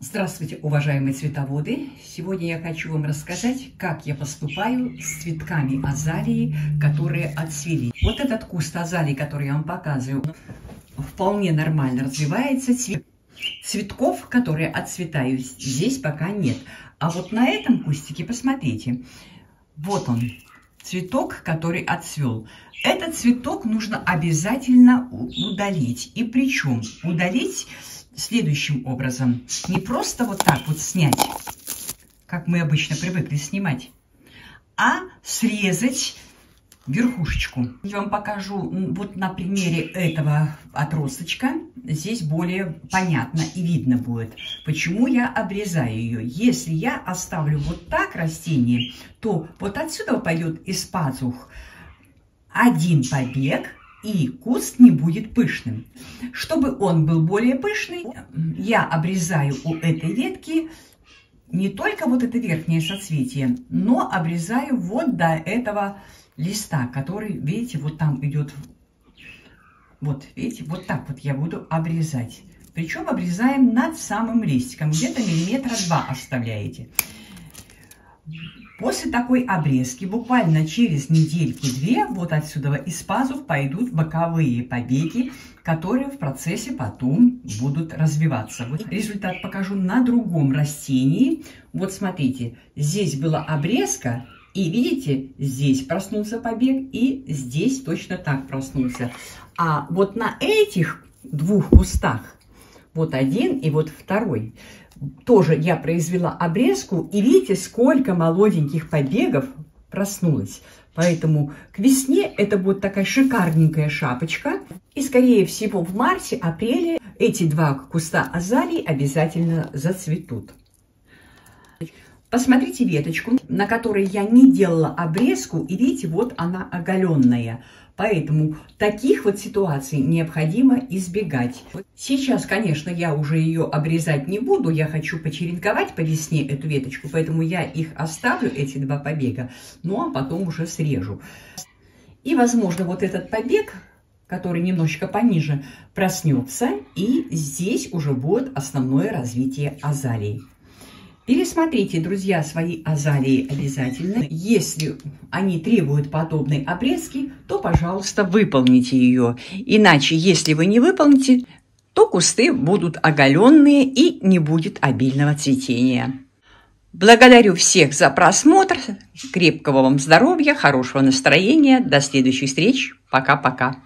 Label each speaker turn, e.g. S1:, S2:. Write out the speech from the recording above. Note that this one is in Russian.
S1: Здравствуйте, уважаемые цветоводы! Сегодня я хочу вам рассказать, как я поступаю с цветками азалии, которые отцвели. Вот этот куст азалии, который я вам показываю, вполне нормально развивается. Цветков, которые отцветают, здесь пока нет. А вот на этом кустике, посмотрите, вот он, цветок, который отцвел. Этот цветок нужно обязательно удалить. И причем удалить следующим образом. Не просто вот так вот снять, как мы обычно привыкли снимать, а срезать верхушечку. Я вам покажу вот на примере этого отросточка. Здесь более понятно и видно будет, почему я обрезаю ее. Если я оставлю вот так растение, то вот отсюда пойдет из пазух один побег, и куст не будет пышным. Чтобы он был более пышный, я обрезаю у этой ветки не только вот это верхнее соцветие, но обрезаю вот до этого листа, который, видите, вот там идет. Вот, видите, вот так вот я буду обрезать. Причем обрезаем над самым листиком, где-то миллиметра 2 оставляете. После такой обрезки, буквально через недельки-две, вот отсюда из пазух пойдут боковые побеги, которые в процессе потом будут развиваться. Вот результат покажу на другом растении. Вот смотрите, здесь была обрезка, и видите, здесь проснулся побег, и здесь точно так проснулся. А вот на этих двух кустах, вот один и вот второй, тоже я произвела обрезку, и видите, сколько молоденьких побегов проснулось. Поэтому к весне это будет такая шикарненькая шапочка. И скорее всего в марте-апреле эти два куста азалии обязательно зацветут. Посмотрите веточку, на которой я не делала обрезку, и видите, вот она оголенная. Поэтому таких вот ситуаций необходимо избегать. Сейчас, конечно, я уже ее обрезать не буду. Я хочу почеренковать по весне эту веточку, поэтому я их оставлю, эти два побега, ну а потом уже срежу. И, возможно, вот этот побег, который немножечко пониже, проснется, и здесь уже будет основное развитие азалии. Пересмотрите, друзья, свои азалии обязательно. Если они требуют подобной обрезки, то, пожалуйста, выполните ее. Иначе, если вы не выполните, то кусты будут оголенные и не будет обильного цветения. Благодарю всех за просмотр. Крепкого вам здоровья, хорошего настроения. До следующих встреч. Пока-пока.